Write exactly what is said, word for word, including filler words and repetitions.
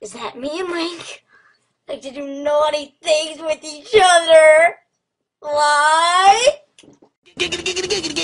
Is that me and Mike? Like to do naughty things with each other? Like?